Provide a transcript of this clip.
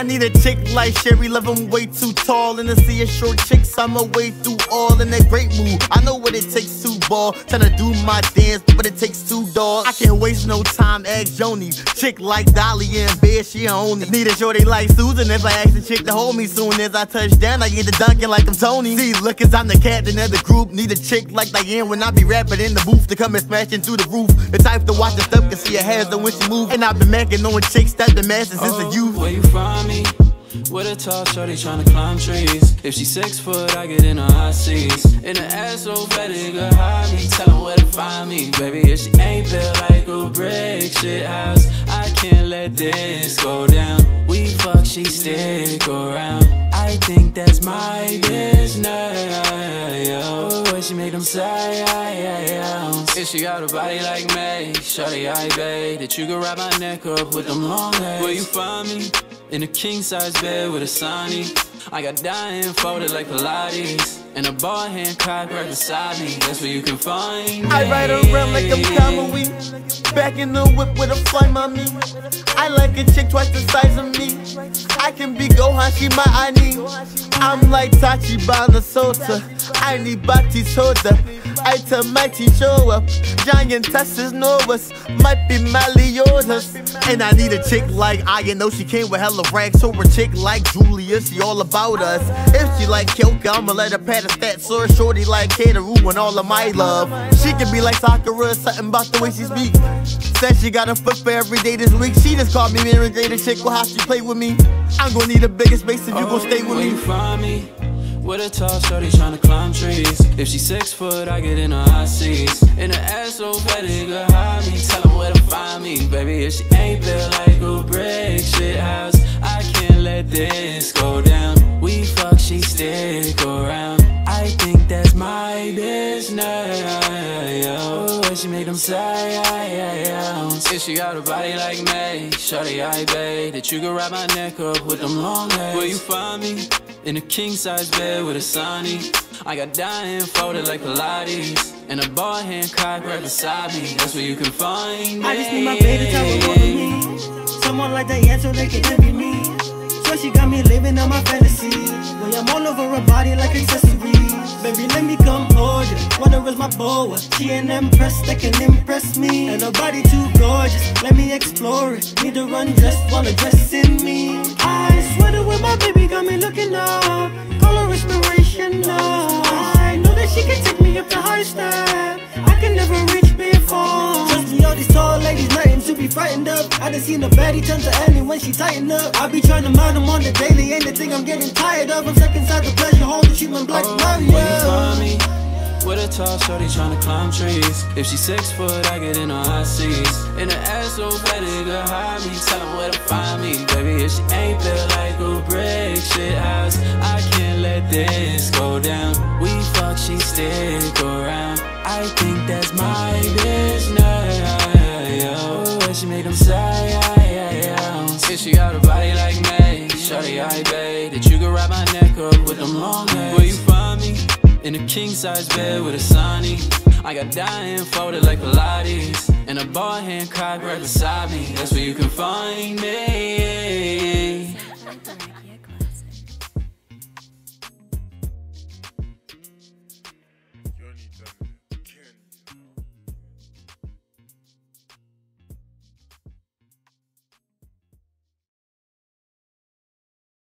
need a chick like Sherry, love him way too tall. And to see a short chicks, I'ma way through all in a great mood. I know what it takes to ball, tryna do my dance, but it takes two dogs. I can't waste no time, ask Joni. Chick like Dolly in bed, she only need a shorty like Susan. If I ask the chick to hold me soon as I touch down, I get the dunking like I'm Tony. See, look, as I'm the captain of the group. Need a chick like Diane when I be rapping in the booth to come and smashing through the roof. The type to watch the stuff can see her hands when she move. And I've been macking on chicks that been mashing since the youth. Where you find me? With a tall shorty tryna climb trees. If she 6 foot, I get in her high seas. In the ass so fat it could hide me. Tell her where to find me, baby. If she ain't built like a brick shit house, I can't let this go down. We fuck, she stick around. I think that's my business. Where she make them say, if she got a body like me, shorty, I beg that you can wrap my neck up with them long legs. Where you find me? In a king-size bed with a sunny. I got dying folded like Pilates, and a ball hand cock right beside me. That's where you can find me. I ride around like I'm Kamui, back in the whip with a flame on me. I like a chick twice the size of me. I can be Gohan, she my Ani. I'm like Tachi Banasota. I need Bati Soda. I tell Mighty show up. Giantesses know us. Might be Maliotas. And I need a chick like I know she came with hella rags. So a chick like Julia, she all about us. If she like Kyoka, I'ma let her pat a stat. So a shorty like Kateru and all of my love. She can be like Sakura, something about the way she speaks. Said she got a foot for every day this week. She just called me Mir Blackwell, the chick with how she play with me. I'm gonna need a bigger space if you gon' stay with me. You find me? With a tall shorty tryna climb trees. If she 6 foot, I get in her high seas. In her ass so fat it could hide me. Tell her where to find me, baby. If she ain't built like a brick shit house, I can't let this go down. We fuck, she stick around. I think that's my business. Where she make them say, if she got a body like me, shorty, I beg that you can wrap my neck up with them long legs. Where you find me? In a king-size bed with a sunny. I got dying folded like Pilates, and a ball hand cock right beside me. That's where you can find me. I just need my baby to roll with me. Someone like Diane so they can envy me. So she got me living on my fantasy. When I'm all over her body like accessories. Baby, let me come hold you. Wonder is my boa. She an empress that can impress me. And her body too gorgeous. Let me explore it. Need to run dressed while the dress in me. I swear to with my baby got me looking up. Call her inspiration now. I know that she can take me up the high step I can never reach before. Trust me, all these tall ladies, nothing to be frightened of. I done seen a baddie turn to Annie when she tighten up. I be trying to mind them on the daily, ain't the thing I'm getting tired of. I'm stuck inside the pleasure home to treat my black Mario. Where you find me? With a tall shorty tryna climb trees. If she 6 foot, I get in her high seas. In her ass so fat it could hide me. Tell her where to find me, baby. If she ain't built like a brick shit house, I can't let this go down. We fuck, she stick around. I think that's my business. Where she make them say, if she got a body like me, shorty, I beg that you can wrap my neck up with them long legs. Where you find me? In a king-size bed with a sunny. I got dying folded like Pilates, and a ball hand cock right beside me. That's where you can find me.